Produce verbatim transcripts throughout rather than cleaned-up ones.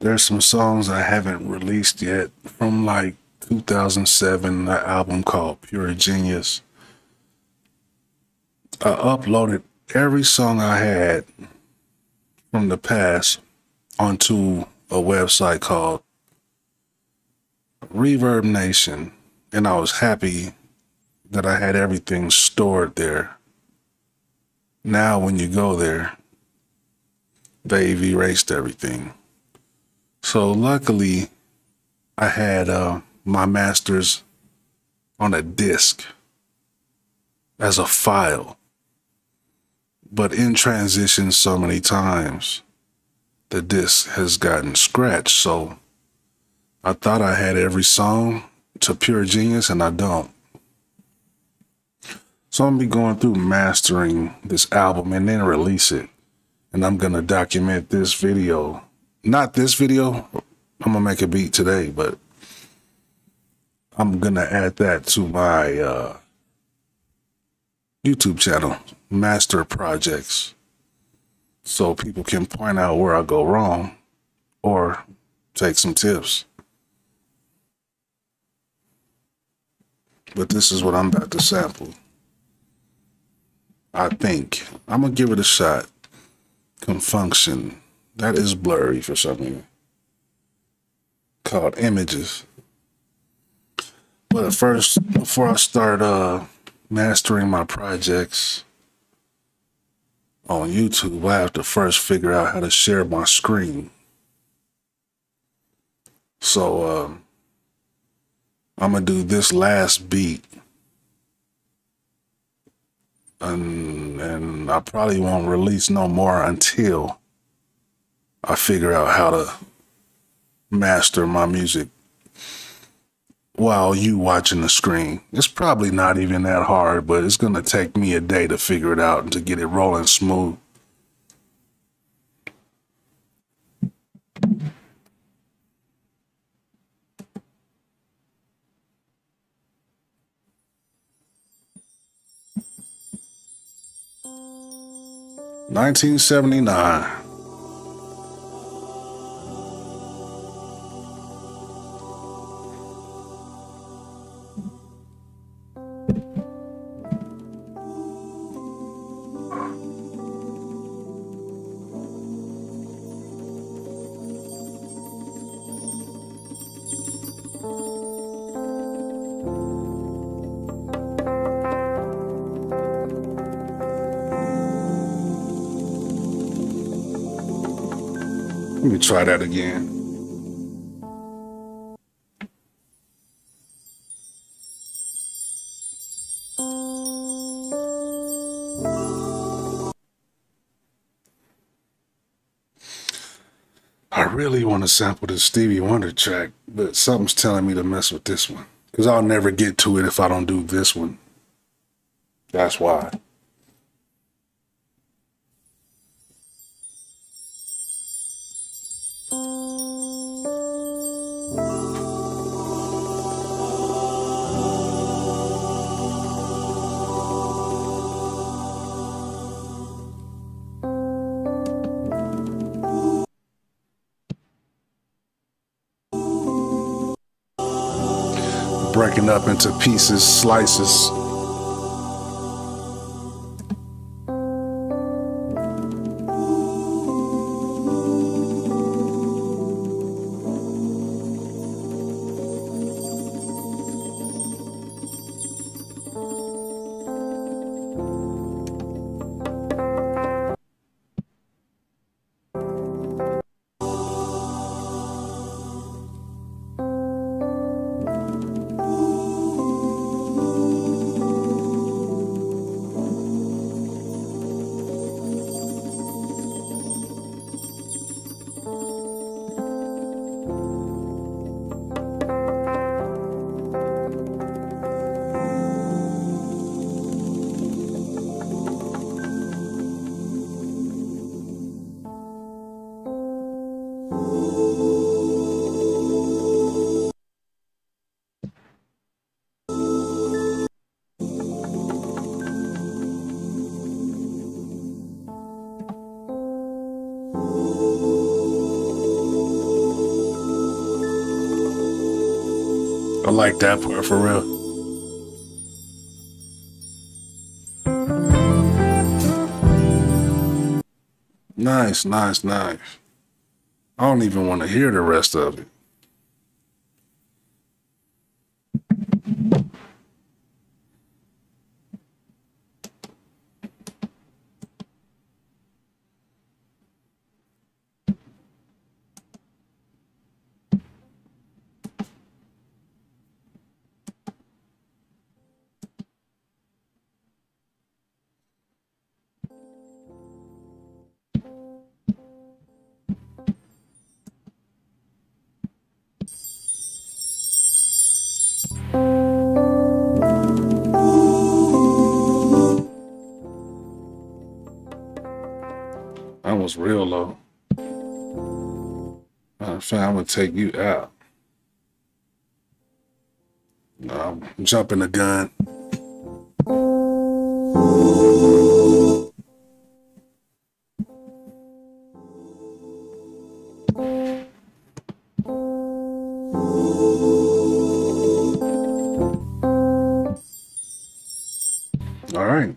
There's some songs I haven't released yet from like two thousand seven, an album called Pure Genius. I uploaded every song I had from the past onto a website called Reverb Nation, and I was happy that I had everything stored there. Now when you go there, they've erased everything. So luckily, I had uh, my masters on a disc as a file. But in transition so many times, the disc has gotten scratched. So I thought I had every song to Pure Genius, and I don't. So I'm gonna be going through mastering this album and then release it. And I'm gonna document this video. Not this video, I'm gonna make a beat today, but I'm gonna add that to my uh, YouTube channel, Master Projects, so people can point out where I go wrong or take some tips. But this is what I'm about to sample. I think I'm gonna give it a shot. Confunction. That is blurry for some reason. Called Images. But first, before I start uh, mastering my projects on YouTube, I have to first figure out how to share my screen. So uh, I'm gonna do this last beat, and, and I probably won't release no more until I figure out how to master my music while you watching the screen. It's probably not even that hard, but it's gonna take me a day to figure it out and to get it rolling smooth. nineteen seventy-nine. Let me try that again. I really want to sample this Stevie Wonder track, but something's telling me to mess with this one, because I'll never get to it if I don't do this one. That's why. Breaking up into pieces, slices. like that part for real. Nice, nice, nice. I don't even want to hear the rest of it. That was real low. Matter of fact, I'm gonna take you out. No, I'm jumping the gun. All right.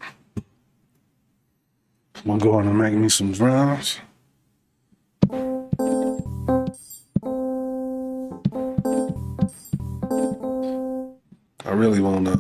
I'm gonna go on and make me some drums. I really wanna.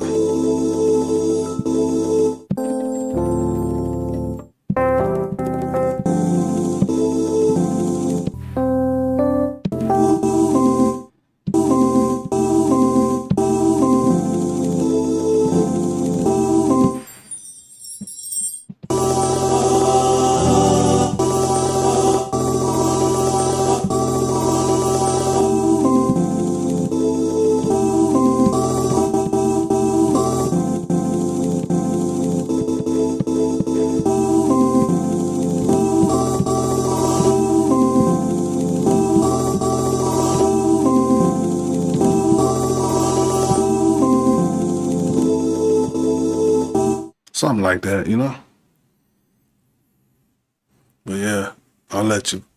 Something like that, you know? But yeah, I'll let you.